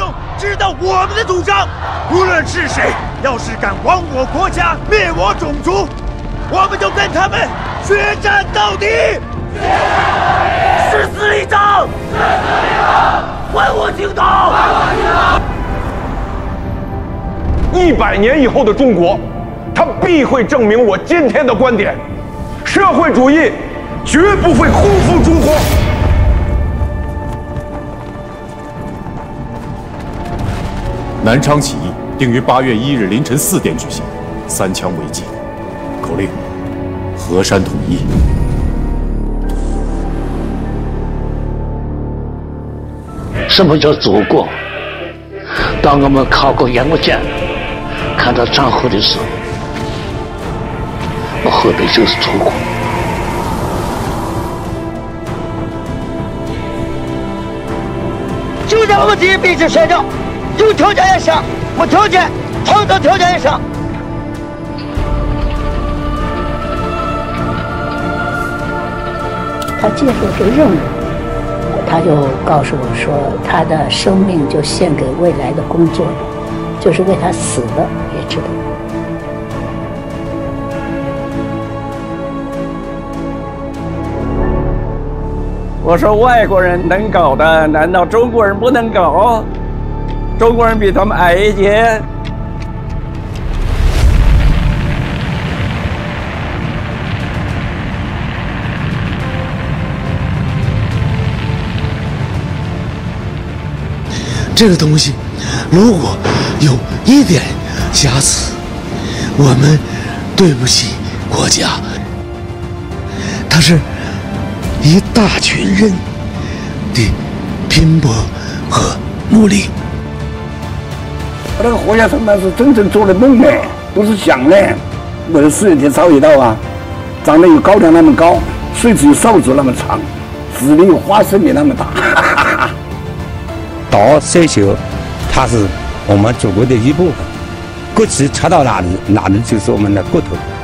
知道我们的主张。无论是谁，要是敢亡我国家、灭我种族，我们就跟他们决战到底！誓死立正！还我青岛 ！100年以后的中国，它必会证明我今天的观点：社会主义绝不会辜负中国。 南昌起义定于8月1日凌晨4点举行，3枪为祭，口令：河山统一。 什么叫祖国？当我们靠过烟雾箭，看到战火的时候，我河北就是祖国。 就在我们这些必须学着，有条件也上，无条件，创造条件也上。 他接受这个任务，他就告诉我说，他的生命就献给未来的工作，就是为他死了也值得。 我说外国人能搞的，难道中国人不能搞？中国人比他们矮一截。 这个东西如果有一点瑕疵，我们对不起国家。它是一大群人的拼搏和努力。 那个活下城呢是真正做的梦的，不是想的。我的4月草野道啊，长得有高粱那么高，穗子有哨子那么长，籽里有花生米那么大。 岛塞球，它是我们祖国的一部分，骨气插到哪里，哪里就是我们的骨头。